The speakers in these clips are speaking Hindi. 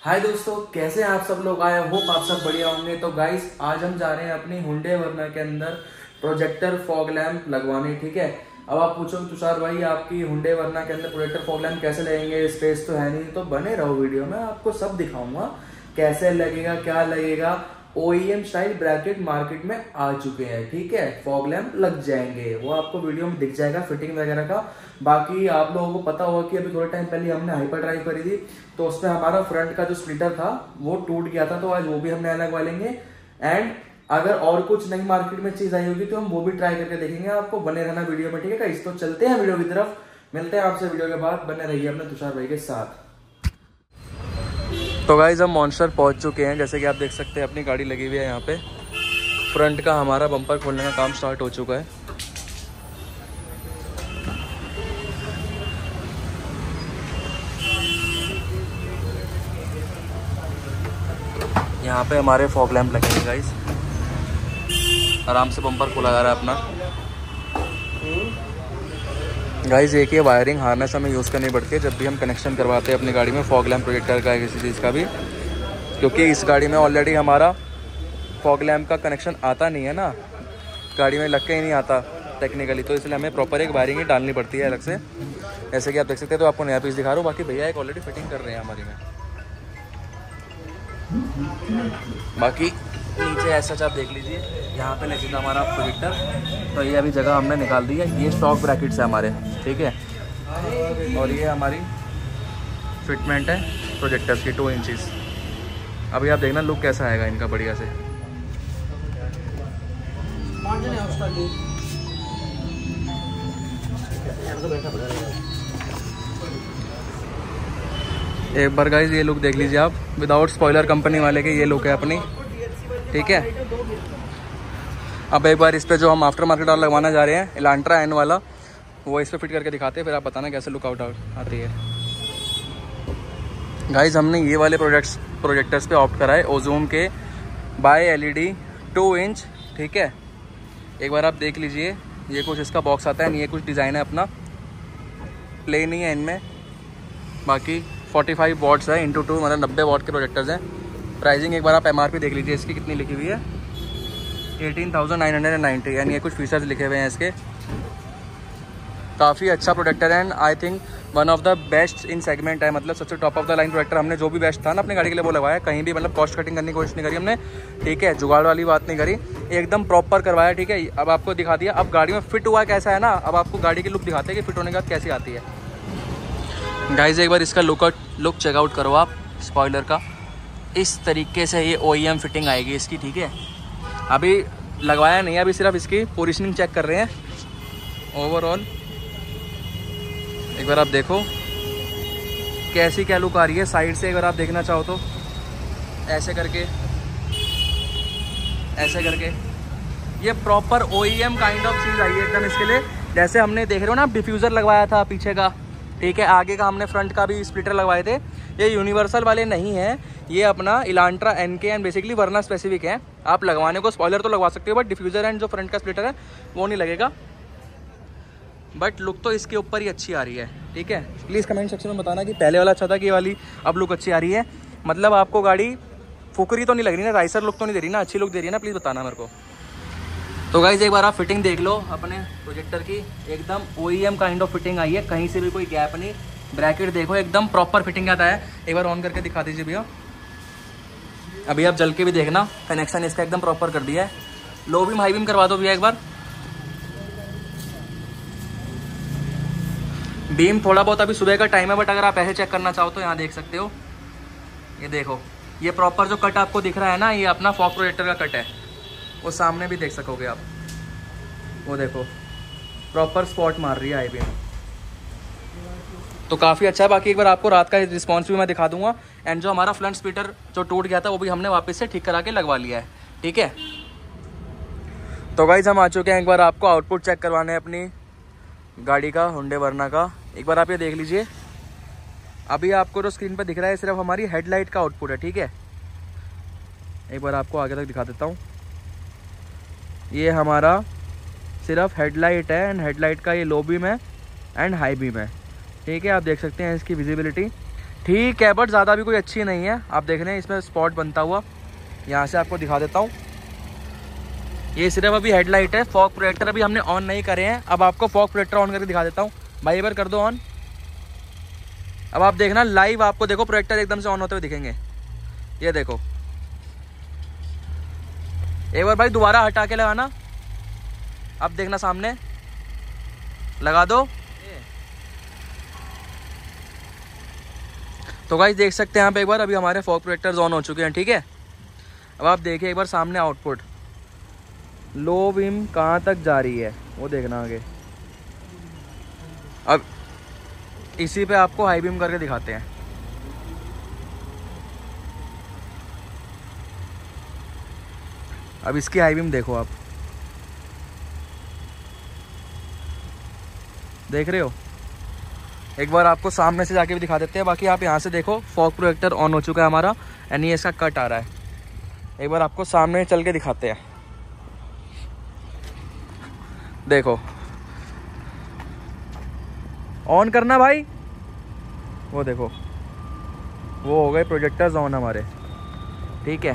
हाय दोस्तों, कैसे हैं आप सब लोग। आए होप आप सब बढ़िया होंगे। तो गाइस, आज हम जा रहे हैं अपनी हुंडई वर्ना के अंदर प्रोजेक्टर फॉग लैंप लगवाने। ठीक है। अब आप पूछोगे तुषार भाई, आपकी हुंडई वर्ना के अंदर प्रोजेक्टर फॉग लैंप कैसे लगेंगे, स्पेस तो है नहीं। तो बने रहो वीडियो में, आपको सब दिखाऊंगा कैसे लगेगा, क्या लगेगा। OEM स्टाइल ब्रैकेट मार्केट में आ चुके हैं। ठीक है, फॉग लैंप लग जाएंगे, वो आपको वीडियो में दिख जाएगा फिटिंग वगैरह का। बाकी आप लोगों को पता होगा कि अभी थोड़े टाइम पहले हमने हाइपर ड्राइव करी थी, तो उसमें हमारा फ्रंट का जो स्प्लिटर था वो टूट गया था। तो आज वो भी हम नया लगवा लेंगे। एंड अगर और कुछ नई मार्केट में चीज आई होगी तो हम वो भी ट्राई करके देखेंगे। आपको बने रहना वीडियो में। ठीक है गाइस, तो चलते हैं वीडियो की तरफ। मिलते हैं आपसे वीडियो के बाद। बने रहिए अपने तुषार भाई के साथ। तो गाइस, हम मॉन्स्टर पहुंच चुके हैं। जैसे कि आप देख सकते हैं अपनी गाड़ी लगी हुई है यहाँ पे। फ्रंट का हमारा बम्पर खोलने का काम स्टार्ट हो चुका है। यहाँ पे हमारे फॉग लैंप लगेंगे गाइस। आराम से बम्पर खोला जा रहा है अपना। गाइस, एक ये वायरिंग हार्नेस हमें यूज़ करनी पड़ती है जब भी हम कनेक्शन करवाते हैं अपनी गाड़ी में, फॉग लैंप प्रोजेक्टर का किसी चीज़ का भी। क्योंकि इस गाड़ी में ऑलरेडी हमारा फॉग लैंप का कनेक्शन आता नहीं है ना, गाड़ी में लग के ही नहीं आता टेक्निकली। तो इसलिए हमें प्रॉपर एक वायरिंग ही डालनी पड़ती है अलग से। जैसे कि आप देख सकते हैं। तो आपको नया पीस दिखा रहा हूँ। बाकी भैया एक ऑलरेडी फिटिंग कर रहे हैं हमारी में। बाकी नीचे ऐसा आप देख लीजिए, यहाँ पे लगेगा हमारा प्रोजेक्टर। तो ये अभी जगह हमने निकाल दी है। ये स्टॉक ब्रैकेट्स है हमारे। ठीक है। और ये हमारी फिटमेंट है प्रोजेक्टर्स की 2 इंचज़। अभी आप देखना लुक कैसा आएगा इनका बढ़िया से। एक बार गाइस ये लुक देख लीजिए आप, विदाउट स्पॉइलर कंपनी वाले के ये लुक है अपनी। ठीक है। अब एक बार इस पे जो हम आफ्टर मार्केट वाला लगवाना जा रहे हैं, इलांट्रा एन वाला, वो इस पे फिट करके दिखाते हैं, फिर आप बताना कैसे लुक आउट आती है। गाइस, हमने ये वाले प्रोजेक्टर्स पे ऑप्ट करा है ओजूम के बाय LED 2 इंच। ठीक है। एक बार आप देख लीजिए, ये कुछ इसका बॉक्स आता है। ये कुछ डिज़ाइन है अपना, प्लेन ही है इनमें। बाकी 45 वॉट्स है × 2, मतलब 90 वॉट के प्रोजेक्टर्स हैं। प्राइसिंग एक बार आप MRP देख लीजिए इसकी कितनी लिखी हुई है, 18,990। यानी ये कुछ फीचर्स लिखे हुए हैं इसके। काफ़ी अच्छा प्रोडक्टर है and I think one of the best in segment है। मतलब सबसे top of the line product. हमने जो भी बेस्ट था ना अपनी गाड़ी के लिए वो लगवाया। कहीं भी मतलब कॉस्ट कटिंग करने की कोशिश नहीं करी हमने। ठीक है। जुगाड़ वाली बात नहीं करी, एकदम प्रॉपर करवाया। ठीक है। अब आपको दिखा दिया। अब गाड़ी में फिट हुआ कैसा है ना, अब आपको गाड़ी की लुक दिखाते हैं कि फिट होने के बाद कैसी आती है। गाइस, एक बार इसका लुक चेकआउट करो आप। स्पॉइलर का इस तरीके से ये OEM फिटिंग आएगी इसकी। ठीक है। अभी लगवाया नहीं है, अभी सिर्फ इसकी पोजीशनिंग चेक कर रहे हैं। ओवरऑल एक बार आप देखो कैसी क्या लुक आ रही है साइड से। एक बार आप देखना चाहो तो ऐसे करके, ऐसे करके ये प्रॉपर OEM काइंड ऑफ चीज़ आई है एकदम इसके लिए। जैसे हमने देख रहे हो ना, डिफ्यूज़र लगवाया था पीछे का। ठीक है। आगे का हमने फ्रंट का भी स्प्लिटर लगवाए थे। ये यूनिवर्सल वाले नहीं है, ये अपना Elantra NK and basically Verna specific है। आप लगवाने को स्पॉइलर तो लगवा सकते हो, बट डिफ्यूज़र एंड जो फ्रंट का स्प्लिटर है वो नहीं लगेगा। बट लुक तो इसके ऊपर ही अच्छी आ रही है। ठीक है। प्लीज़ कमेंट सेक्शन में बताना कि पहले वाला अच्छा था कि ये वाली अब लुक अच्छी आ रही है। मतलब आपको गाड़ी फुकरी तो नहीं लग रही ना, राइसर लुक तो नहीं दे रही ना, अच्छी लुक दे रही है ना, प्लीज़ बताना मेरे को। तो गाइस, एक बार आप फिटिंग देख लो अपने प्रोजेक्टर की। एकदम OEM काइंड ऑफ फिटिंग आई है, कहीं से भी कोई गैप नहीं। ब्रैकेट देखो एकदम प्रॉपर फिटिंग आता है। एक बार ऑन करके दिखा दीजिए भैया। अभी आप जल के भी देखना, कनेक्शन इसका एकदम प्रॉपर कर दिया है। लो बीम हाई बीम करवा दो भैया एक बार। बीम थोड़ा बहुत अभी सुबह का टाइम है, बट अगर आप ऐसे चेक करना चाहो तो यहाँ देख सकते हो। ये देखो, ये प्रॉपर जो कट आपको दिख रहा है ना, ये अपना फॉग प्रोजेक्टर का कट है। वो सामने भी देख सकोगे आप, वो देखो प्रॉपर स्पॉट मार रही है आई बीम। तो काफ़ी अच्छा है। बाकी एक बार आपको रात का रिस्पॉन्स भी मैं दिखा दूंगा। एंड जो हमारा फ्रंट स्पीकर जो टूट गया था वो भी हमने वापस से ठीक करा के लगवा लिया है। ठीक है। तो गाइस, हम आ चुके हैं। एक बार आपको आउटपुट चेक करवाने हैं अपनी गाड़ी का, हुंडई वर्ना का। एक बार आप ये देख लीजिए। अभी आपको जो स्क्रीन पर दिख रहा है सिर्फ हमारी हेडलाइट का आउटपुट है। ठीक है। एक बार आपको आगे तक दिखा देता हूँ। ये हमारा सिर्फ हेडलाइट है एंड हेडलाइट का ये लो बीम है एंड हाई बीम है। ठीक है। आप देख सकते हैं इसकी विजिबिलिटी। ठीक है, बट ज़्यादा भी कोई अच्छी नहीं है। आप देख रहे हैं इसमें स्पॉट बनता हुआ, यहाँ से आपको दिखा देता हूँ। ये सिर्फ अभी हेडलाइट है, फॉग प्रोटेक्टर अभी हमने ऑन नहीं करे हैं। अब आपको फॉग प्रोटेक्टर ऑन करके दिखा देता हूँ। भाई एक बार कर दो ऑन। अब आप देखना लाइव, आपको देखो प्रोटेक्टर एकदम से ऑन होते हुए दिखेंगे। ये देखो, एक बार भाई दोबारा हटा के लगाना। अब देखना सामने, लगा दो। तो गाइस देख सकते हैं यहाँ पे एक बार अभी हमारे फॉग प्रोटेक्टर्स ऑन हो चुके हैं, ठीक है। अब आप देखिए एक बार सामने आउटपुट, लो बीम कहाँ तक जा रही है वो देखना आगे। अब इसी पे आपको हाई बीम करके दिखाते हैं। अब इसकी हाई बीम देखो, आप देख रहे हो। एक बार आपको सामने से जाके भी दिखा देते हैं। बाकी आप यहाँ से देखो फॉग प्रोटेक्टर ऑन हो चुका है हमारा, यानी इसका कट आ रहा है। एक बार आपको सामने चल के दिखाते हैं। देखो ऑन करना भाई, वो देखो वो हो गए प्रोजेक्टर्स ऑन हमारे, ठीक है।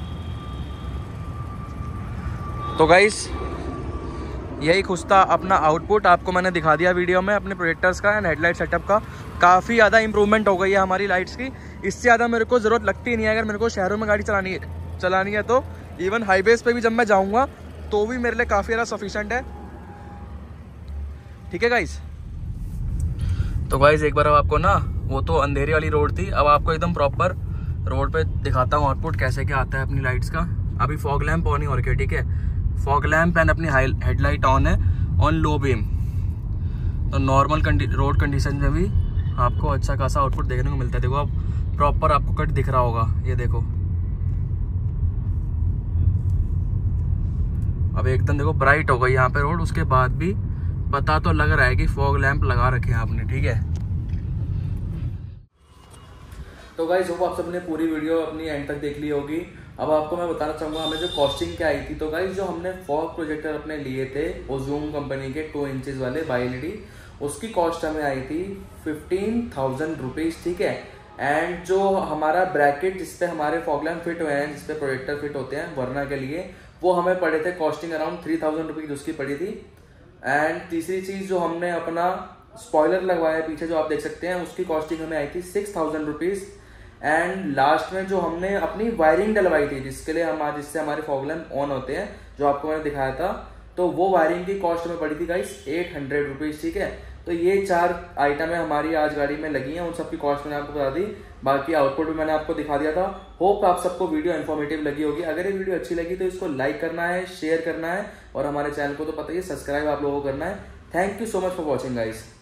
तो गाइस यही खुश था अपना आउटपुट, आपको मैंने दिखा दिया वीडियो में अपने प्रोजेक्टर्स का एंड हेडलाइट सेटअप का। काफ़ी ज़्यादा इंप्रूवमेंट हो गई है हमारी लाइट्स की। इससे ज़्यादा मेरे को ज़रूरत लगती नहीं है। अगर मेरे को शहरों में गाड़ी चलानी है तो इवन हाईवेज़ पे भी जब मैं जाऊँगा तो भी मेरे लिए काफ़ी ज़्यादा सफिशेंट है, ठीक है गाइस। तो गाइस एक बार अब आपको ना, वो तो अंधेरी वाली रोड थी, अब आपको एकदम प्रॉपर रोड पे दिखाता हूँ आउटपुट कैसे क्या आता है अपनी लाइट्स का। अभी फॉग लैम्प ऑन ही हो रखी है, ठीक है। फॉग लैम्प एंड अपनी हेडलाइट ऑन है, ऑन लो बीम। तो नॉर्मल रोड कंडीशन में भी आपको अच्छा खासा आउटपुट देखने को मिलता है। देखो अब प्रॉपर आपको कट दिख रहा होगा, ये देखो। अब एकदम देखो ब्राइट हो गई यहाँ पे रोड, उसके बाद भी पता तो लग रहा है कि फॉग लैंप लगा रखे हैं आपने, ठीक है। तो गाइस होप आप सबने पूरी वीडियो अपनी एंड तक देख ली होगी। अब आपको मैं बताना चाहूँगा हमें जो कॉस्टिंग क्या आई थी। तो गाइस जो हमने फॉग प्रोजेक्टर अपने लिए थे ओजूम कंपनी के 2 इंचेस वाले बाई एलईडी, उसकी कॉस्ट हमें आई थी 15,000 रुपीज़, ठीक है। एंड जो हमारा ब्रैकेट जिसपे हमारे फॉग लैम्प फिट हुए हैं, जिसपे प्रोजेक्टर फिट होते हैं वरना के लिए, वो हमें पड़े थे कॉस्टिंग अराउंड 3,000 रुपीज़ उसकी पड़ी थी। एंड तीसरी चीज़ जो हमने अपना स्पॉइलर लगवाया पीछे जो आप देख सकते हैं, उसकी कॉस्टिंग हमें आई थी 6,000 रुपीज़। एंड लास्ट में जो हमने अपनी वायरिंग डलवाई थी जिसके लिए जिससे हमारे फॉग लैम्प ऑन होते हैं, जो आपको मैंने दिखाया था, तो वो वायरिंग की कॉस्ट में पड़ी थी गाइस 800 रुपीज़, ठीक है। तो ये 4 आइटमें हमारी आज गाड़ी में लगी हैं, उन सबकी कॉस्ट मैंने आपको बता दी। बाकी आउटपुट भी मैंने आपको दिखा दिया था। होप आप सबको वीडियो इन्फॉर्मेटिव लगी होगी। अगर ये वीडियो अच्छी लगी तो इसको लाइक करना है, शेयर करना है, और हमारे चैनल को तो पता ही है सब्सक्राइब आप लोगों को करना है। Thank you so much for watching guys.